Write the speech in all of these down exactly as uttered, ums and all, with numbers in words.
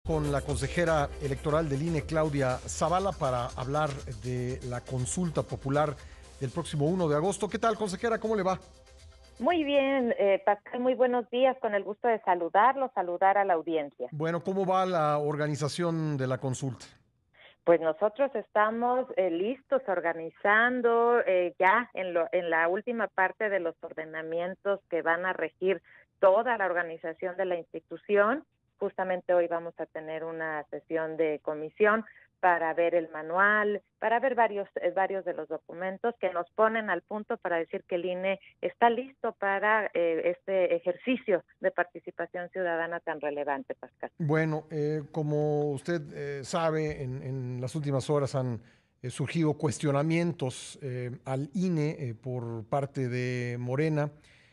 con la consejera electoral del I N E, Claudia Zavala, para hablar de la consulta popular del próximo uno de agosto. ¿Qué tal, consejera? ¿Cómo le va? Muy bien, eh, Pascal, muy buenos días, con el gusto de saludarlo, saludar a la audiencia. Bueno, ¿cómo va la organización de la consulta? Pues nosotros estamos eh, listos, organizando eh, ya en, lo, en la última parte de los ordenamientos que van a regir toda la organización de la institución. Justamente hoy vamos a tener una sesión de comisión para ver el manual, para ver varios eh, varios de los documentos que nos ponen al punto para decir que el I N E está listo para eh, este ejercicio de participación ciudadana tan relevante, Pascal. Bueno, eh, como usted eh, sabe, en, en, las últimas horas han eh, surgido cuestionamientos eh, al I N E eh, por parte de Morena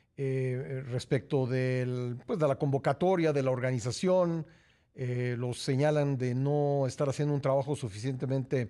eh, respecto del, pues, de la convocatoria, de la organización. Eh, los señalan de no estar haciendo un trabajo suficientemente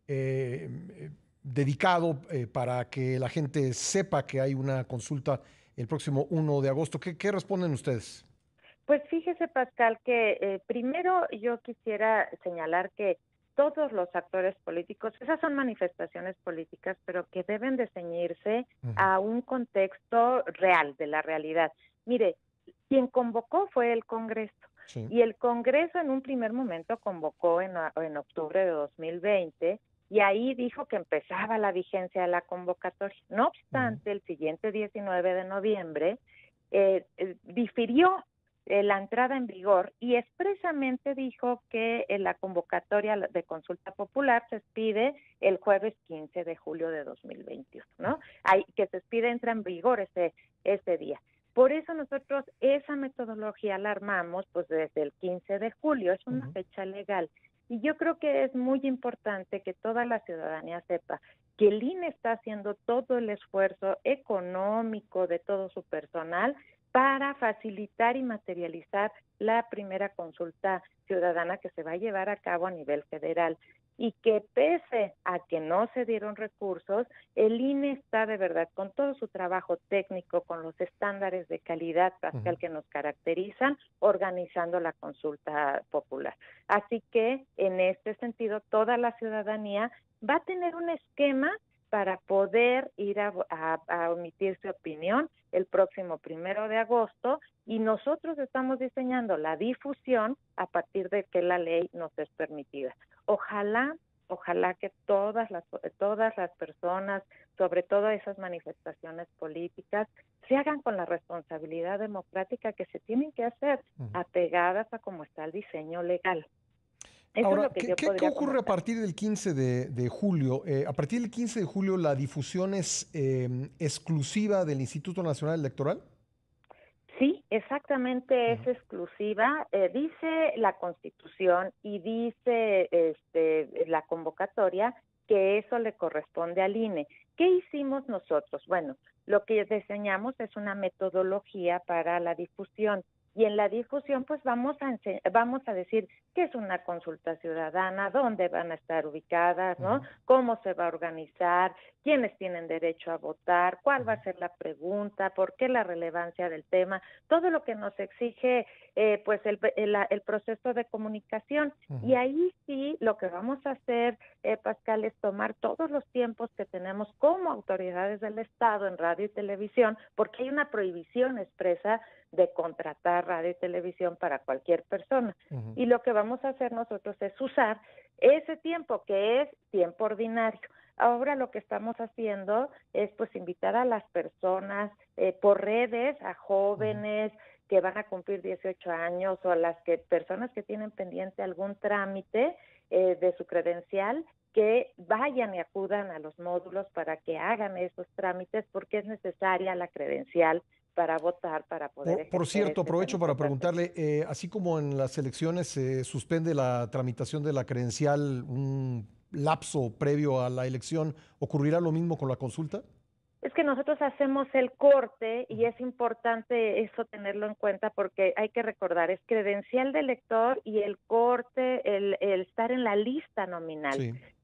eh, eh, dedicado eh, para que la gente sepa que hay una consulta el próximo uno de agosto. ¿Qué, qué responden ustedes? Pues fíjese, Pascal, que eh, primero yo quisiera señalar que todos los actores políticos, esas son manifestaciones políticas, pero que deben de ceñirse Uh-huh. a un contexto real, de la realidad. Mire, quien convocó fue el Congreso. Sí. Y el Congreso en un primer momento convocó en, en octubre de dos mil veinte y ahí dijo que empezaba la vigencia de la convocatoria. No obstante, uh-huh. el siguiente diecinueve de noviembre eh, eh, difirió eh, la entrada en vigor y expresamente dijo que eh, la convocatoria de consulta popular se expide el jueves quince de julio de dos mil veintiuno, ¿no? Hay, que se expide, entra en vigor ese, ese día. Por eso nosotros esa metodología la armamos pues desde el quince de julio, es una uh-huh. fecha legal. Y yo creo que es muy importante que toda la ciudadanía sepa que el I N E está haciendo todo el esfuerzo económico de todo su personal para facilitar y materializar la primera consulta ciudadana que se va a llevar a cabo a nivel federal. Y que pese a que no se dieron recursos, el I N E está de verdad con todo su trabajo técnico, con los estándares de calidad, Pascal, uh-huh. que nos caracterizan, organizando la consulta popular. Así que, en este sentido, toda la ciudadanía va a tener un esquema para poder ir a, a, a emitir su opinión el próximo primero de agosto, y nosotros estamos diseñando la difusión a partir de que la ley nos es permitida. Ojalá, ojalá que todas las, todas las personas, sobre todo esas manifestaciones políticas, se hagan con la responsabilidad democrática que se tienen que hacer, uh-huh. apegadas a cómo está el diseño legal. Eso Ahora, es lo que ¿qué, yo ¿qué, ¿qué ocurre comentar. A partir del quince de, de julio? Eh, a partir del quince de julio, ¿la difusión es eh, exclusiva del Instituto Nacional Electoral? Sí, exactamente, es uh-huh. exclusiva. Eh, dice la Constitución y dice este, la convocatoria que eso le corresponde al I N E. ¿Qué hicimos nosotros? Bueno, lo que diseñamos es una metodología para la difusión. Y en la difusión, pues vamos a ense- vamos a decir qué es una consulta ciudadana, dónde van a estar ubicadas, ¿no? Uh-huh. Cómo se va a organizar, quiénes tienen derecho a votar, cuál va a ser la pregunta, por qué la relevancia del tema, todo lo que nos exige, eh, pues el, el, el proceso de comunicación. Uh-huh. Y ahí sí, lo que vamos a hacer, eh, Pascal, es tomar todos los tiempos que tenemos como autoridades del Estado en radio y televisión, porque hay una prohibición expresa de contratar radio y televisión para cualquier persona. Uh-huh. Y lo que vamos a hacer nosotros es usar ese tiempo que es tiempo ordinario. Ahora lo que estamos haciendo es pues invitar a las personas eh, por redes, a jóvenes uh-huh. que van a cumplir dieciocho años o a las que personas que tienen pendiente algún trámite eh, de su credencial, que vayan y acudan a los módulos para que hagan esos trámites porque es necesaria la credencial para votar, para poder... Por, por cierto, este aprovecho para preguntarle, eh, así como en las elecciones se eh, suspende la tramitación de la credencial un lapso previo a la elección, ¿ocurrirá lo mismo con la consulta? Es que nosotros hacemos el corte y es importante eso tenerlo en cuenta porque hay que recordar, es credencial de elector y el corte, el, el estar en la lista nominal. Sí.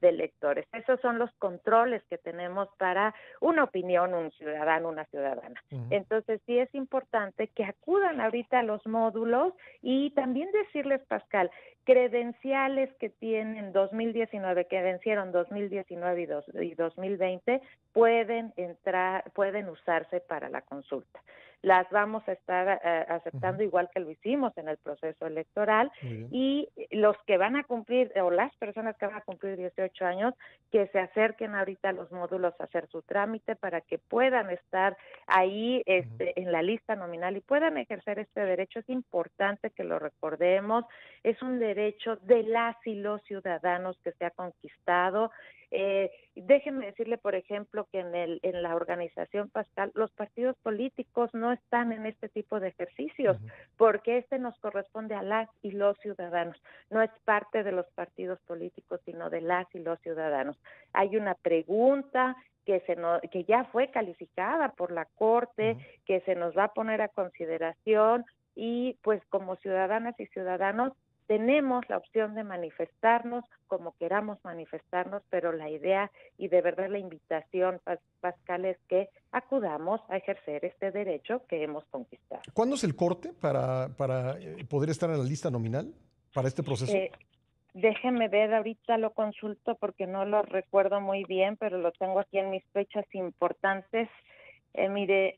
de electores. Esos son los controles que tenemos para una opinión, un ciudadano, una ciudadana. Uh-huh. Entonces sí es importante que acudan ahorita a los módulos y también decirles, Pascal, credenciales que tienen dos mil diecinueve, que vencieron dos mil diecinueve y, dos, y dos mil veinte, pueden entrar, pueden usarse para la consulta. Las vamos a estar uh, aceptando uh-huh. igual que lo hicimos en el proceso electoral, y los que van a cumplir, o las personas que van a cumplir dieciocho años, que se acerquen ahorita a los módulos a hacer su trámite para que puedan estar ahí este, uh-huh. en la lista nominal y puedan ejercer este derecho. Es importante que lo recordemos, es un derecho de las y los ciudadanos que se ha conquistado. Eh, déjenme decirle, por ejemplo, que en, el, en la organización, Pascal, los partidos políticos no están en este tipo de ejercicios, uh-huh. porque este nos corresponde a las y los ciudadanos. No es parte de los partidos políticos, sino de las y los ciudadanos. Hay una pregunta que se no, que ya fue calificada por la Corte, uh-huh. que se nos va a poner a consideración, y pues como ciudadanas y ciudadanos tenemos la opción de manifestarnos como queramos manifestarnos, pero la idea y de verdad la invitación, Pascal, es que acudamos a ejercer este derecho que hemos conquistado. ¿Cuándo es el corte para, para poder estar en la lista nominal para este proceso? Eh, déjeme ver, ahorita lo consulto porque no lo recuerdo muy bien, pero lo tengo aquí en mis fechas importantes. Eh, mire,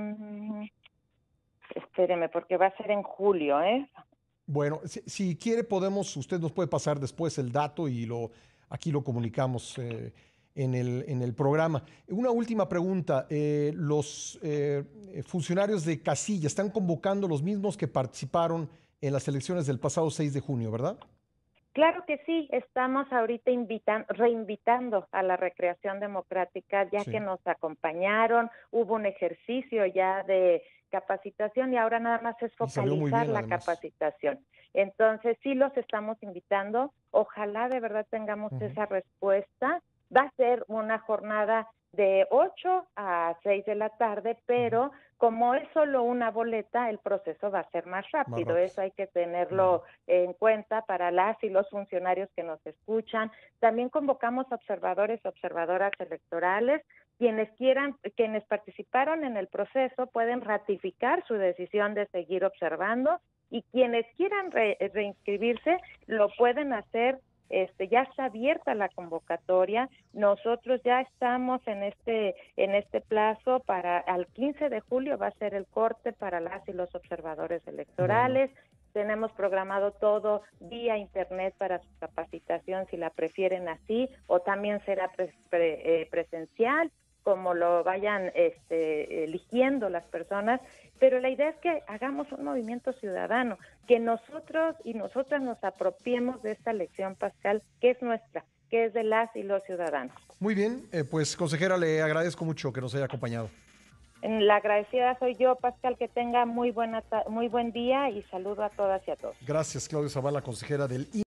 eh, espéreme, porque va a ser en julio, ¿eh? Bueno, si, si quiere podemos, usted nos puede pasar después el dato y lo aquí lo comunicamos eh, en, el, en el programa. Una última pregunta, eh, los eh, funcionarios de casilla están convocando los mismos que participaron en las elecciones del pasado seis de junio, ¿verdad? Claro que sí, estamos ahorita invitan, reinvitando a la recreación democrática, ya sí. que nos acompañaron, hubo un ejercicio ya de capacitación y ahora nada más es focalizar bien, la además. capacitación. Entonces sí los estamos invitando, ojalá de verdad tengamos uh-huh. esa respuesta. Va a ser una jornada de ocho a seis de la tarde, pero uh-huh. como es solo una boleta, el proceso va a ser más rápido. Más rápido. Eso hay que tenerlo uh-huh. en cuenta para las y los funcionarios que nos escuchan. También convocamos observadores y observadoras electorales. Quienes quieran, quienes participaron en el proceso pueden ratificar su decisión de seguir observando, y quienes quieran re, reinscribirse lo pueden hacer. Este, ya está abierta la convocatoria. Nosotros ya estamos en este en este plazo para al quince de julio va a ser el corte para las y los observadores electorales. Bueno. Tenemos programado todo vía internet para su capacitación si la prefieren así, o también será pre, pre, eh, presencial, como lo vayan este, eligiendo las personas, pero la idea es que hagamos un movimiento ciudadano, que nosotros y nosotras nos apropiemos de esta elección, Pascal, que es nuestra, que es de las y los ciudadanos. Muy bien, eh, pues consejera, le agradezco mucho que nos haya acompañado. La agradecida soy yo, Pascal, que tenga muy buena muy buen día y saludo a todas y a todos. Gracias, Claudia Zavala, consejera del I N E.